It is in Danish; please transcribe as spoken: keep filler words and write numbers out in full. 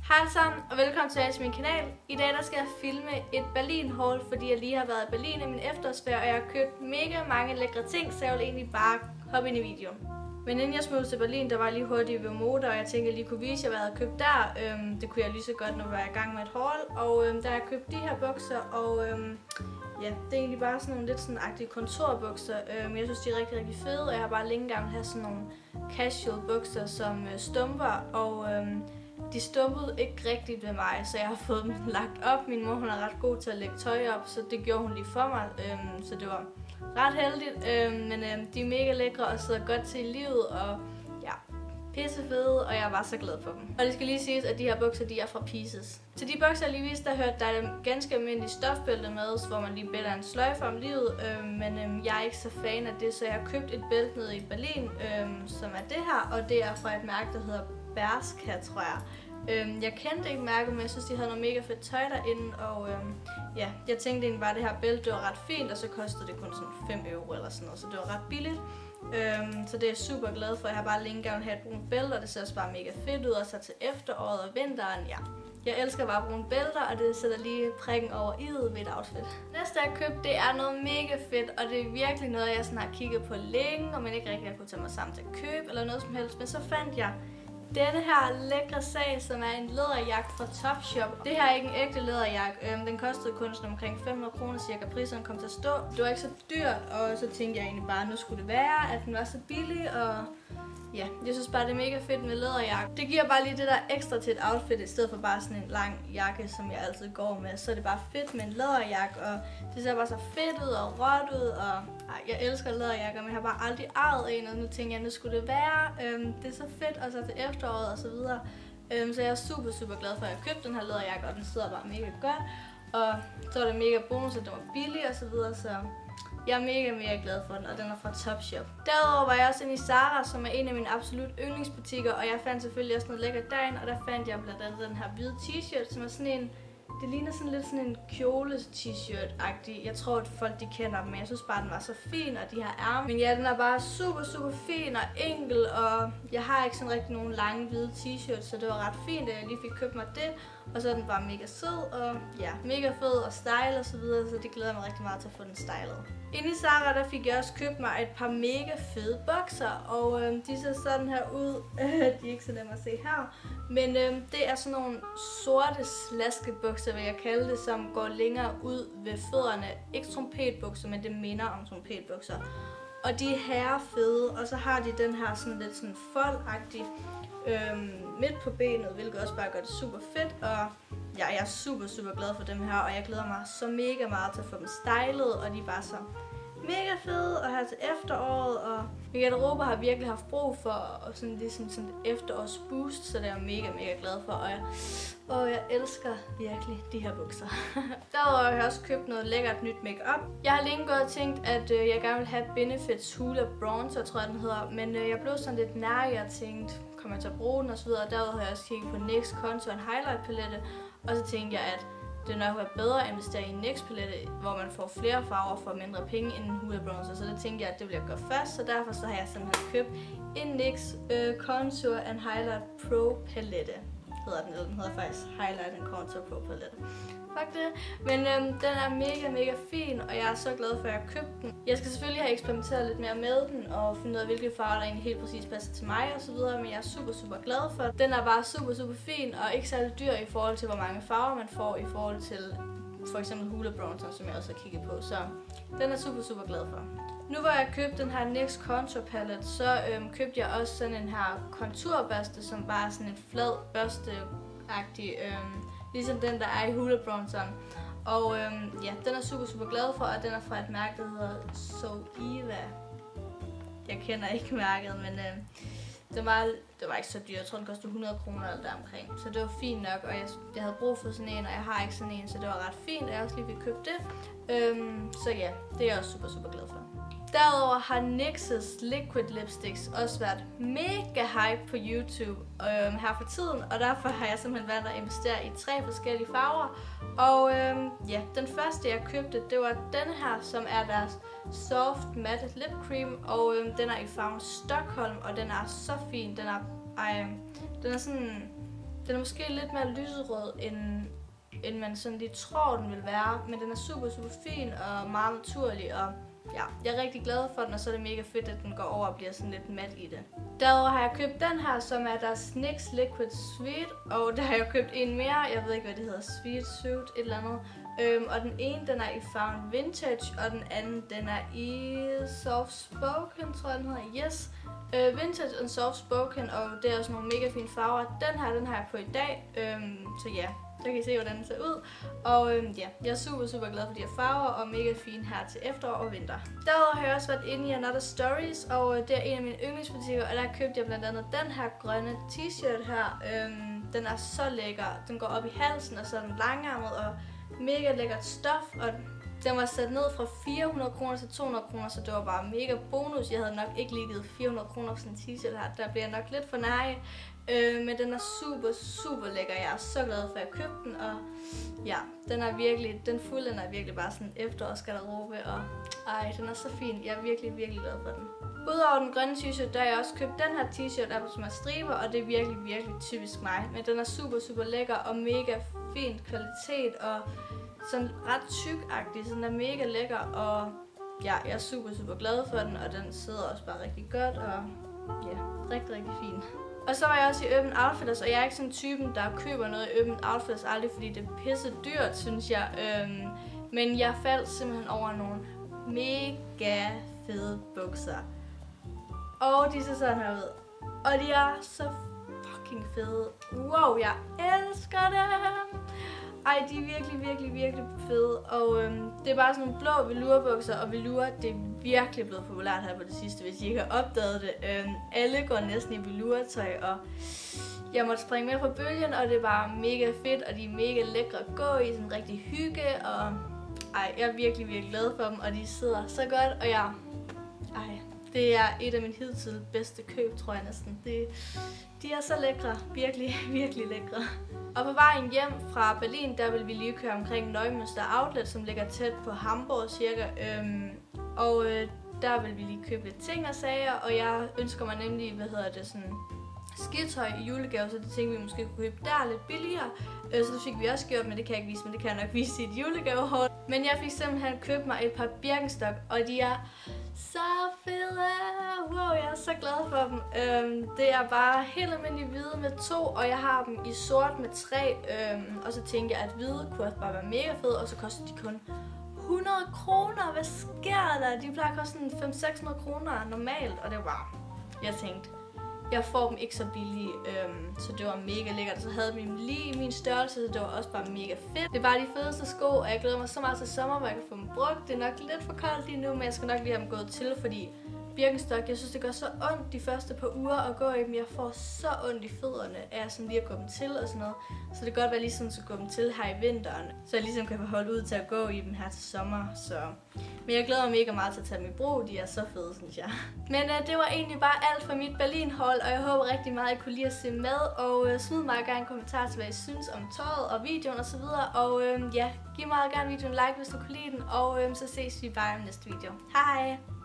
Hej alle sammen, og velkommen tilbage til min kanal. I dag der skal jeg filme et Berlin haul, fordi jeg lige har været i Berlin i min efterårsferie, og jeg har købt mega mange lækre ting, så jeg vil egentlig bare hoppe ind i videoen. Men inden jeg smuttede til Berlin, der var jeg lige hurtigt ved Moda, og jeg tænkte, at jeg lige kunne vise jer, hvad jeg havde købt der. Øhm, det kunne jeg lige så godt, når jeg var i gang med et haul. Og øhm, der har jeg købt de her bukser, og øhm, ja, det er egentlig bare sådan nogle lidt sådan agtige kontorbukser. Øhm, jeg synes, de er rigtig, rigtig fede, og jeg har bare længe gerne have sådan nogle casual bukser som øh, stumper, og øhm, de stumpede ikke rigtigt ved mig, så jeg har fået dem lagt op. Min mor hun er ret god til at lægge tøj op, så det gjorde hun lige for mig, øhm, så det var ret heldigt. Øhm, men øhm, de er mega lækre og sidder godt til i livet, og ja, pisse fede, og jeg er bare så glad for dem. Og det skal lige siges, at de her bukser, de er fra Pieces. Til de bukser, jeg lige viste, der hørte der er et ganske almindeligt stofbælte med, hvor man lige bælter en sløjfe om livet, øhm, men øhm, jeg er ikke så fan af det, så jeg har købt et bælte nede i Berlin, øhm, som er det her, og det er fra et mærke, der hedder Bershka, tror jeg. Øhm, jeg kendte ikke mærket, men jeg synes, de havde noget mega fedt tøj derinde, og øhm, ja, jeg tænkte egentlig bare, at det her bælte, det var ret fint, og så kostede det kun sådan fem euro eller sådan noget, så det var ret billigt. Øhm, så det er jeg super glad for. Jeg har bare længe gerne have et brunt bælte, og det ser også bare mega fedt ud, og så til efteråret og vinteren, ja. Jeg elsker bare brune bælter, og det sætter lige prikken over i'et ved et outfit. Næste jeg har købt, det er noget mega fedt, og det er virkelig noget, jeg sådan har kigget på længe, og man ikke rigtig har kunne tage mig sammen til at købe eller noget som helst, men så fandt jeg denne her lækre sag, som er en læderjakke fra Topshop. Det her er ikke en ægte læderjakke. Øhm, den kostede kun sådan omkring fem hundrede kroner cirka. Priserne kom til at stå. Det var ikke så dyrt, og så tænkte jeg egentlig bare, at nu skulle det være, at den var så billig, og ja, jeg synes bare, det er mega fedt med læderjakke. Det giver bare lige det der ekstra til et outfit, i stedet for bare sådan en lang jakke, som jeg altid går med. Så er det bare fedt med en læderjakke, og det ser bare så fedt ud og råt ud, og ej, jeg elsker læderjakker, men jeg har bare aldrig ejet en, og nu tænker jeg, nu skulle det være. Øhm, det er så fedt, og så til efteråret og så videre. Øhm, så jeg er super, super glad for, at jeg købte den her læderjakke, og den sidder bare mega godt. Og så er det mega bonus, at den var billig og så videre, så jeg er mega, mega glad for den, og den er fra Topshop. Derudover var jeg også inde i Zara, som er en af mine absolut yndlingsbutikker, og jeg fandt selvfølgelig også noget lækkert derinde, og der fandt jeg blandt andet den her hvide t-shirt, som er sådan en, det ligner sådan lidt sådan en kjole t-shirt-agtig. Jeg tror, at folk de kender dem, men jeg synes bare, den var så fin, og de her ærmer. Men ja, den er bare super, super fin og enkel, og jeg har ikke sådan rigtig nogen lange hvide t-shirts, så det var ret fint, at jeg lige fik købt mig det. Og så er den bare mega sød, og ja, mega fed og style og så videre, så det glæder mig rigtig meget til at få den stylet. Inde i Zara, der fik jeg også købt mig et par mega fede bukser, og øhm, de ser sådan her ud. De er ikke så nemme at se her, men øhm, det er sådan nogle sorte slaskebukser, vil jeg kalde det, som går længere ud ved fødderne. Ikke trompetbukser, men det minder om trompetbukser. Og de er herrefede, og så har de den her sådan lidt sådan foldagtig øhm, midt på benet, hvilket også bare gør det super fedt, og ja, jeg er super, super glad for dem her, og jeg glæder mig så mega meget til at få dem stylet, og de er bare så mega fede at have til efteråret, og min garderobe har virkelig haft brug for sådan, ligesom sådan et efterårsboost, så det er jeg mega, mega glad for, og jeg, og jeg elsker virkelig de her bukser. Derudover har jeg også købt noget lækkert nyt makeup. Jeg har længe gået og tænkt, at øh, jeg gerne vil have Benefits Hoola Bronzer, tror jeg den hedder, men øh, jeg blev sådan lidt nær, og tænkte, kommer jeg til at bruge den osv. Derudover har jeg også kigget på N Y X Contour and Highlight palette, og så tænkte jeg, at det nok var bedre at investere i en N Y X palette, hvor man får flere farver for mindre penge end en Hoola Bronzer. Så det tænkte jeg, at det ville jeg gøre først, så derfor så har jeg simpelthen købt en N Y X uh, Contour and Highlight Pro palette. Hedder den, eller den hedder faktisk Highlight and Contour Pro palette. Fuck det. Men øhm, den er mega, mega fin, og jeg er så glad for, at jeg har købt den. Jeg skal selvfølgelig have eksperimenteret lidt mere med den, og finde ud af, hvilke farver der egentlig helt præcis passer til mig og så videre, men jeg er super, super glad for den. Den er bare super, super fin, og ikke særlig dyr i forhold til, hvor mange farver man får i forhold til for eksempel Hoola Bronzer, som jeg også har kigget på, så den er super, super glad for. Nu hvor jeg købte den her N Y X Contour Palette, så øhm, købte jeg også sådan en her konturbørste, som bare er sådan en flad børste-agtig, øhm, ligesom den der er i Hoola Bronzeren. Og øhm, ja, den er super, super glad for, og den er fra et mærke, der hedder Zoeva. Jeg kender ikke mærket, men øhm, det, var, det var ikke så dyrt. Jeg tror, den kostede hundrede kroner eller deromkring. Så det var fint nok, og jeg, jeg havde brug for sådan en, og jeg har ikke sådan en, så det var ret fint, og jeg også lige fik købt det. Øhm, så ja, det er jeg også super, super glad for. Derudover har N Y X's Liquid Lipsticks også været mega hype på YouTube øhm, her for tiden, og derfor har jeg simpelthen valgt at investere i tre forskellige farver. Og øhm, ja, den første jeg købte, det var denne her, som er deres Soft Matte Lip Cream, og øhm, den er i farven Stockholm, og den er så fin. Den er, ej, den er sådan, Den er måske lidt mere lyserød, end, end man sådan lige tror, den vil være. Men den er super, super fin og meget naturlig. Og ja, jeg er rigtig glad for den, og så er det mega fedt, at den går over og bliver sådan lidt mat i det. Derudover har jeg købt den her, som er deres N Y X Liquid Sweet. Og der har jeg købt en mere. Jeg ved ikke, hvad det hedder. Sweet Suit, et eller andet. Øhm, og den ene, den er i farven Vintage, og den anden, den er i Soft Spoken, tror jeg, den hedder. Yes. Øh, vintage og Soft Spoken, og det er også nogle mega fine farver. Den her, den har jeg på i dag. Øhm, så ja, så kan I se, hvordan den ser ud. Og øhm, ja, jeg er super, super glad for de her farver, og mega fine her til efterår og vinter. Derudover har jeg også været inde i Another Stories, og det er en af mine yndlingsbutikker, og der købte jeg blandt andet den her grønne t-shirt her. Øhm, den er så lækker. Den går op i halsen, og så er den langarmet, og mega lækkert stof, og den var sat ned fra fire hundrede kroner til to hundrede kroner, så det var bare mega bonus. Jeg havde nok ikke lige givet fire hundrede kroner for sådan en t-shirt her. Der bliver jeg nok lidt for nær. Øh, men den er super, super lækker. Jeg er så glad for, at jeg købte den, og ja, den er virkelig, den fulde er virkelig bare sådan efterårsgarderobe, og ej, den er så fin. Jeg er virkelig, virkelig glad for den. Udover den grønne t-shirt, der har jeg også købt den her t-shirt, der som er striber, og det er virkelig, virkelig typisk mig. Men den er super, super lækker og mega fin kvalitet, og sådan ret tyk-agtig, så den er mega lækker, og ja, jeg er super, super glad for den, og den sidder også bare rigtig godt, og ja, rigtig, rigtig fin. Og så var jeg også i Urban Outfitters, og jeg er ikke sådan typen, der køber noget i Urban Outfitters aldrig, fordi det er pisse dyrt, synes jeg. Øhm, men jeg faldt simpelthen over nogle mega fede bukser. Og de ser sådan her ud. Og de er så fucking fede. Wow, jeg elsker dem! Ej, de er virkelig, virkelig, virkelig fede, og øhm, det er bare sådan nogle blå velurbukser, og velur, det er virkelig blevet populært her på det sidste, hvis I ikke har opdaget det. Øhm, alle går næsten i velurtøj, og jeg måtte springe med på bølgen, og det er bare mega fedt, og de er mega lækre at gå i, sådan rigtig hygge, og ej, jeg er virkelig, virkelig glad for dem, og de sidder så godt, og jeg, ej, det er et af mine hidtil bedste køb, tror jeg næsten. Det, de er så lækre, virkelig, virkelig lækre. Og på vejen hjem fra Berlin, der vil vi lige køre omkring Neumünster Outlet, som ligger tæt på Hamburg cirka. Øhm, og øh, der vil vi lige købe lidt ting og sager, og jeg ønsker mig nemlig, hvad hedder det, sådan skitøj i julegave, så det tænkte vi måske kunne købe der lidt billigere. Øh, så det fik vi også gjort, men det kan jeg ikke vise, men det kan jeg nok vise i et julegavehånd. Men jeg fik simpelthen købt mig et par Birkenstock, og de er så fede! Wow, jeg er så glad for dem. Øhm, det er bare helt almindelige hvide med to, og jeg har dem i sort med tre. Øhm, og så tænkte jeg, at hvide kunne bare være mega fede, og så koster de kun hundrede kroner. Hvad sker der? De plejer at koste fem til seks hundrede kroner normalt, og det var bare, jeg tænkte, jeg får dem ikke så billige, øhm, så det var mega lækkert. Så havde dem lige i min størrelse, så det var også bare mega fedt. Det er bare de fedeste sko, og jeg glæder mig så meget til sommer, hvor jeg kan få dem brugt. Det er nok lidt for koldt lige nu, men jeg skal nok lige have dem gået til, fordi Birkenstock, jeg synes det gør så ondt de første par uger at gå i dem. Jeg får så ondt i fødderne af sådan lige at gå dem til og sådan noget. Så det kan godt være lige sådan at gå dem til her i vinteren, så jeg ligesom kan få holdt ud til at gå i dem her til sommer. Så. Men jeg glæder mig mega meget til at tage dem i brug. De er så fede, synes jeg. Men uh, det var egentlig bare alt fra mit Berlin-hold, og jeg håber rigtig meget, at I kunne lide at se med. Og uh, smid mig gerne en kommentar til, hvad I synes om tøjet og videoen osv. Og uh, ja, giv mig gerne videoen en like, hvis du kunne lide den. Og uh, så ses vi bare i næste video. Hej!